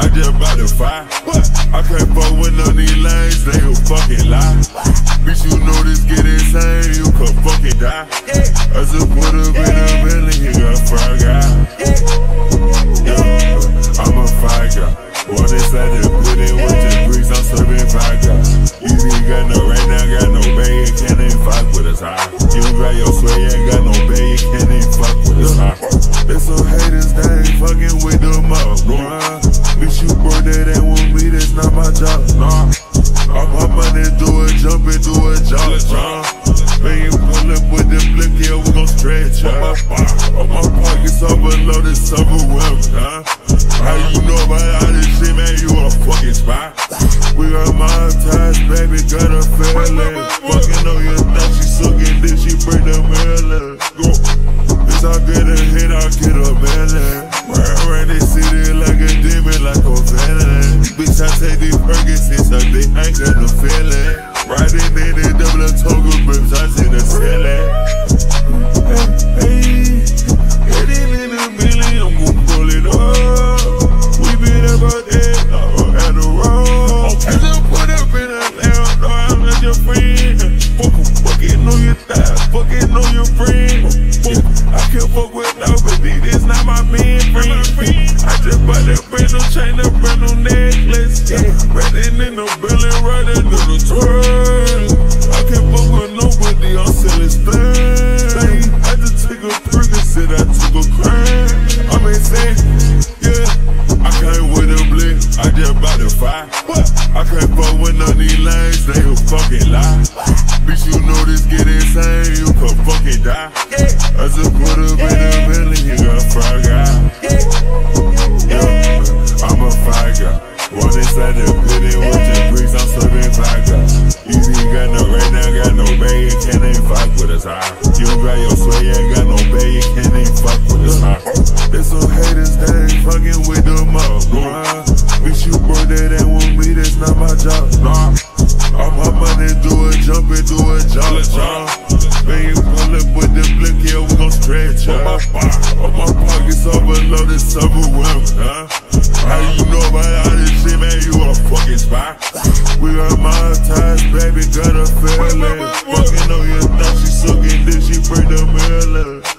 I just bought the fire. I can't fuck with none of these lanes, they gon' fucking lie. Bitch, you know this get insane, you could fucking die. I just put up in a million, you got a fry guy. Yeah, I'm a fire guy. One inside the put in with the bricks, I'm serving vodka. You ain't got no right now, got no bag, you can't even fuck with us high. You got your sweat, you ain't got no bag, you can't even fuck with us high. There's some haters that ain't fucking with them up, nah. Bitch, you broke that ain't with me, that's not my job, nah. All my money do a jump and do a job, nah. Man, you pull up with the blick, yeah, we gon' stretch, huh? All my pockets overloaded, overwhelmed, huh? How you know about all this shit, man? You a fucking spy. We got monetized, baby, got a feeling. Fucking on your thought, she sucking dick, she bring the melon. Go. Bitch, I get a hit, I get a melon. Ride around this city like a demon, like a villain. Bitch, I take these Fergusons, I think I ain't got no feeling. Riding in the double toga, bitch, I see the ceiling. Hey, getting in the million, I'm gon' pull it up. We been about that, at the road. I just put up in a lamb, no, I'm not your friend. Fucking know your thigh, fucking know your friend. I can't fuck with nobody, this not my man friend. I just bought that brand new chain, that brand new necklace. Riding in the building, riding in the truck. I can't fuck with nobody, I'm selling stuff. I just took a Percocet, I took a crack. I'm insane, yeah. I came with a blick, I just bought the fire. I can't fuck with none of these lanes, they gon' fucking lie. Bitch, you know this get insane, you could fucking die. I just put up in a million, you got a fry guy. Yeah, I'm a fire guy. One inside the pit in with the bricks, I'm serving vodka. You ain't got no right now, got no bag, you can't even fuck with us high. You got your sweat, you ain't got no bag, you can't even fuck with us high. There's some haters that ain't fucking with them up, nah. Bitch, you broke that ain't with me, that's not my job, nah. All my money do a jump and do a job, nah. Man, you pull up with the blick, yeah, we gon' stretch, huh? All my pockets overloaded, overwhelmed, huh? How you know about all this shit, man? You a fucking spy. We got monetized, baby, got a feeling. Fucking on your thought, she sucking dick, she bring the melon.